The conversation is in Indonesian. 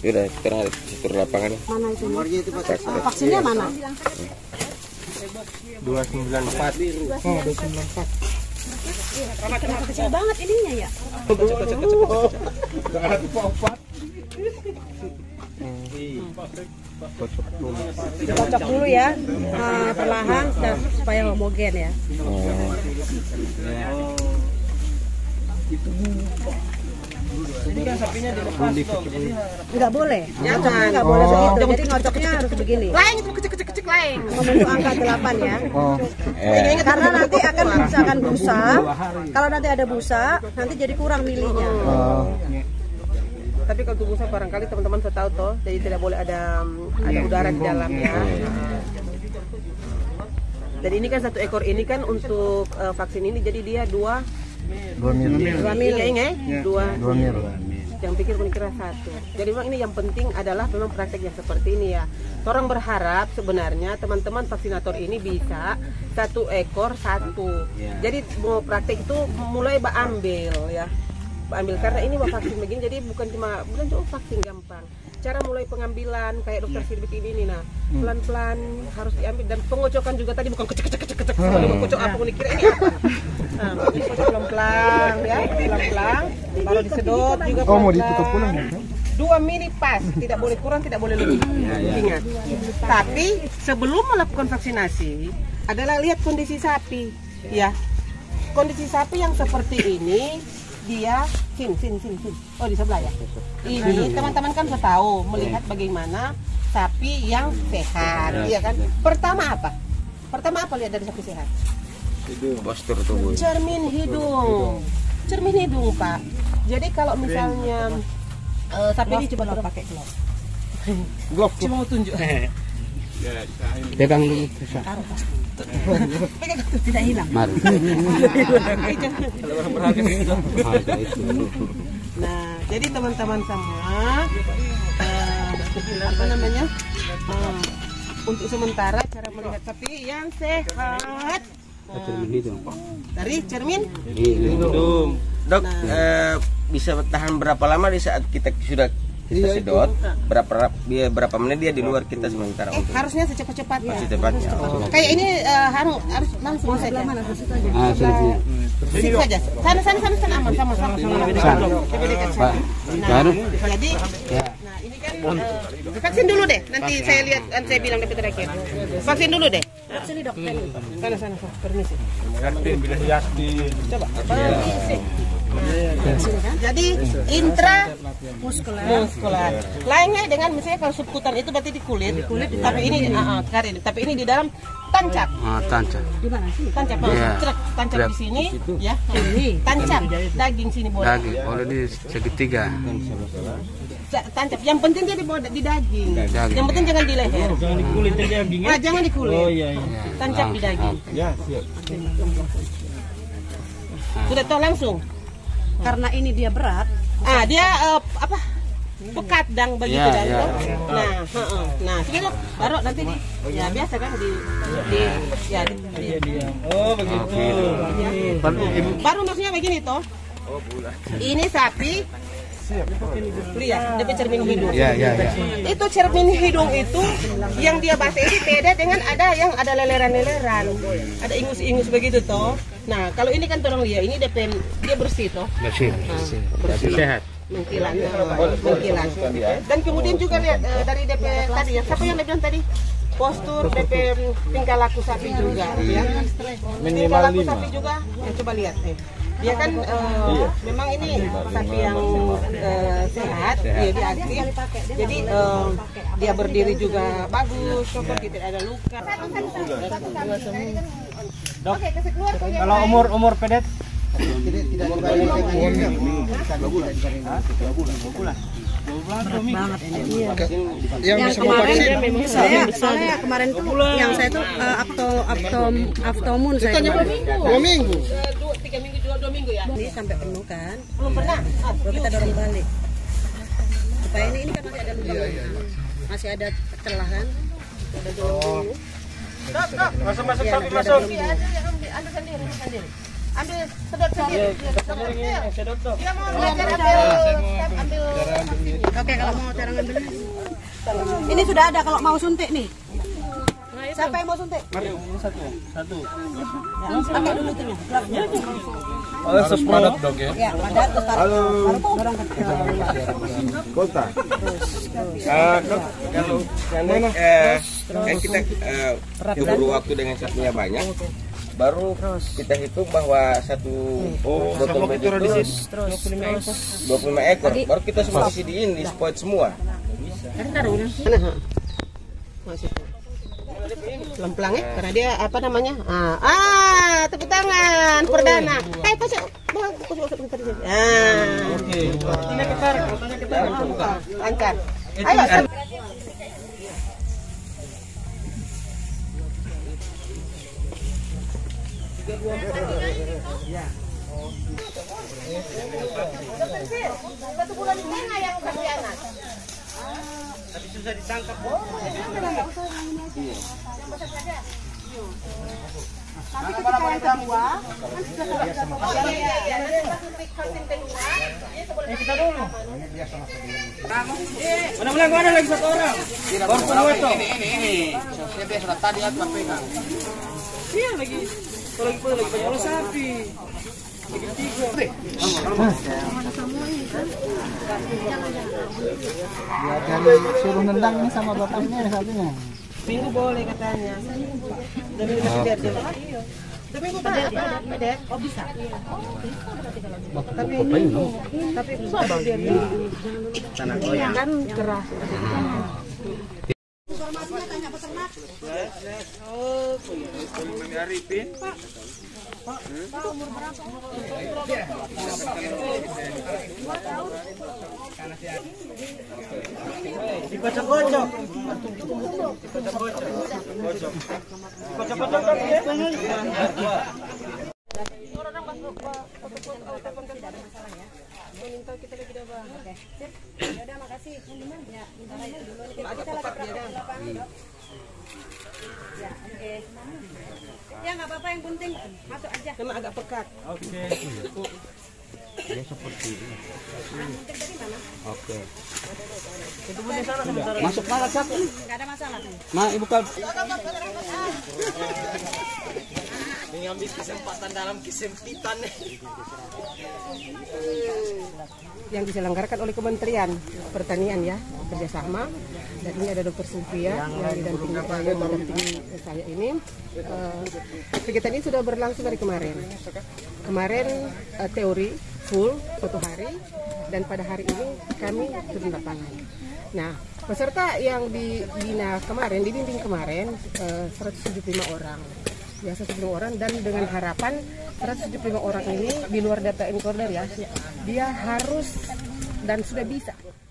Sudah, kita turun lapangan. Mana itu? Vaksinnya mana? 294. Oh, 294. Kecil banget ininya ya. Kocok dulu ya, perlahan supaya homogen ya. Ini kan sapinya dilepas dong, jadi Nggak boleh. Ngocoknya nggak boleh begitu. Jadi ngocoknya harus begini. Lain itu kecil-kecil lain. Membentuk angka 8 ya. Karena nanti akan misalkan busa. Kalau nanti ada busa, nanti jadi kurang milihnya. Tapi kalau busa barangkali teman-teman sudah tahu toh, jadi tidak boleh ada udara di dalamnya. Jadi ini kan satu ekor ini kan untuk vaksin ini, jadi dia 2 mili. Yang pikir kira satu. Jadi memang ini yang penting adalah memang praktek yang seperti ini ya. Orang berharap sebenarnya teman-teman vaksinator ini bisa 1 ekor 1. Jadi mau praktek itu mulai ambil ya. Ambil karena ini vaksin begini, jadi bukan cuma vaksin gampang. Cara mulai pengambilan kayak dokter Sirbit ini nah, pelan-pelan harus diambil, dan pengocokan juga tadi bukan kecek kocok apa ini kira ini apa. Nah, pelan-pelan ya, pelan-pelan baru disedot juga pelan-pelan. Mau ditutup pulang ya? 2 mili pas, tidak boleh kurang, tidak boleh lebih. Ingat. Tapi sebelum melakukan vaksinasi adalah lihat kondisi sapi ya. Kondisi sapi yang seperti ini dia sini. Oh, di sebelah ya. Ini teman-teman kan sudah tahu melihat bagaimana sapi yang sehat, iya kan? Pertama apa lihat dari sapi sehat? Postur tubuh. Cermin hidung, Pak. Jadi kalau misalnya sapi ini coba pakai glove. Cuma mau tunjuk. Pegang dulu. Tidak hilang. Nah, jadi teman-teman semua, untuk sementara cara melihat sapi yang sehat dari cermin hidung. Dok, bisa bertahan berapa lama di saat kita sudah sedot? Berapa menit dia di luar kita sementara? Harusnya secepat-cepatnya. Secepatnya. Kayak ini harus langsung saja. Sini saja. Sana aman sama. Coba dekat sana. Jadi, nah ini kan vaksin dulu deh. Nanti saya lihat, saya bilang tapi terakhir. Vaksin dulu deh. Sini dok. Sana, permisi. Coba. Jadi intramuskular. Lainnya dengan misalnya kalau subkutan itu berarti di kulit. Tapi ini tapi ini di dalam tancap. Di mana sih? Tancap, tancap di sini ya. Tancap daging sini boleh. Daging boleh di segitiga. Tancap. Yang penting dia di daging. Yang penting jangan di leher. jangan di kulit aja daging. Jangan di kulit. Oh iya. Tancap di daging. Ya, siap. Sudah tahu langsung. Karena ini dia berat. Dia pekat dang begitu dan nah segitu baru nanti ya biasa kan di Oh, begitu. baru maksudnya begini toh. Ini sapi lihat dia cermin hidung. Itu cermin hidung itu yang dia bahas ini beda dengan yang ada leleran-leleran, ada ingus-ingus begitu toh. Nah kalau ini kan tolong lihat, ini dia bersih toh. Bersih. Sehat. Mengkilat. Dan kemudian juga lihat dari DP tadi ya, siapa yang bilang tadi? Postur DP tingkah laku sapi juga ya. Tingkah laku sapi juga, ya coba lihat nih. Dia kan memang ini sapi yang sehat, dia aktif. Jadi dia berdiri juga bagus, tidak ada luka. Dok, kalau umur pedet tidak boleh Banget ini. Yang bisa kemarin saya kemarin tuh yang saya tuh Aftomun saya. 2 minggu. 3 minggu juga 2 minggu ya. Ini sampai penuh kan? Belum pernah. Baru kita dorong balik. Supaya ini kan masih ada luka. Masih ada celah kan? Ada dorong dulu. Masuk sapi masuk. Anda sendiri. ambil sedot sendiri. Sedot dok. Dia mau belajar ambil. Oke, kalau mau cara ngambilnya. Ini sudah ada kalau mau suntik nih. Siapa yang mau suntik? Mari, ini satu. Pakai dulu itunya. Harus padat dok ya. Ya, padat terus taruh dorong ke Kota. Kalau kan kita keburu waktu dengan satunya banyak, baru kita hitung bahwa satu botol itu 25 ekor. Baru kita semua isi di ini, di spot semua. Pelan-pelan ya, karena dia apa namanya? Tepuk tangan perdana. Pasuk. Oke. Ini ketarik. Angkat. Ayo. Satu bulan setengah yang kasih anak. Tapi susah ditangkap. Nanti ketika yang kedua, Kita dulu. Mana lagi satu orang. Baru kedua itu. Ini. Dia sudah tadi aku pegang. Iya lagi. Kalau lagi banyak sapi. Suruh nendang nih sama bapaknya satunya. Minggu boleh katanya. Demi biar dia. Seminggu Dek. Oh bisa. Tapi bisa biar dia. Tanah goyang kan keras. informasinya tanya peternak. Arifin. Pak, umur berapa? 2 tahun. Dikocok-kocok. Dikocok-kocok kan ya? Orang masuk telepon kan tidak ada masalah ya. Minta kita lagi dah bang. Oke. Sip. Ya udah makasih. Ya, minta aja dulu nih. Kita lagi lapangan. Ya, oke. Ya enggak apa-apa, yang penting masuk aja. Cuma agak pekat. Oke. Dia seperti ini. Dari mana? Oke. Ketemu di sana sebentar. Masuk mana satu? Enggak ada masalah. Nah, ibu kal. Mengambil kesempatan dalam kesempitan. Yang diselenggarakan oleh Kementerian Pertanian ya, kerjasama. Dan ini ada Dr. Sylvia yang mendampingi saya ini. Kegiatan ini sudah berlangsung dari kemarin. Kemarin teori full 1 hari, dan pada hari ini kami turun lapangan. Nah, peserta yang dibina kemarin, dibimbing kemarin 175 orang. Ya, 175 orang, dan dengan harapan 175 orang ini di luar data encoder ya, dia harus dan sudah bisa